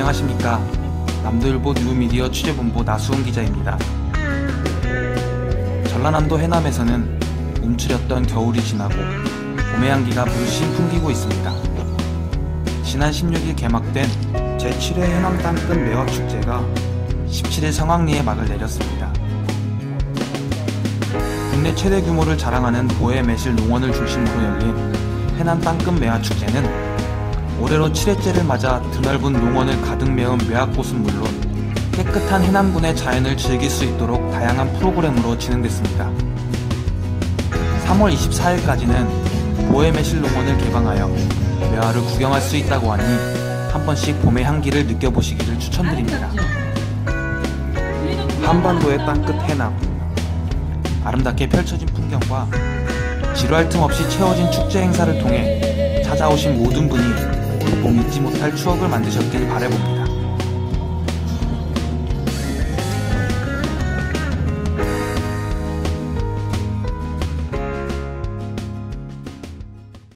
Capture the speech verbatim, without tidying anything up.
안녕하십니까. 남도일보 뉴미디어 취재본부 나수훈 기자입니다. 전라남도 해남에서는 움츠렸던 겨울이 지나고 봄의 향기가 물씬 풍기고 있습니다. 지난 십육 일 개막된 제칠 회 해남 땅끝 매화축제가 십칠 일 성황리에 막을 내렸습니다. 국내 최대 규모를 자랑하는 보혜 매실 농원을 중심으로 열린 해남 땅끝 매화축제는 올해로 칠 회째를 맞아 드넓은 농원을 가득 메운 매화꽃은 물론 깨끗한 해남군의 자연을 즐길 수 있도록 다양한 프로그램으로 진행됐습니다. 삼월 이십사일까지는 보혜 매실 농원을 개방하여 매화를 구경할 수 있다고 하니 한 번씩 봄의 향기를 느껴보시기를 추천드립니다. 한반도의 땅끝 해남, 아름답게 펼쳐진 풍경과 지루할 틈 없이 채워진 축제 행사를 통해 찾아오신 모든 분이 봄 잊지 못할 추억을 만드셨길 바라봅니다.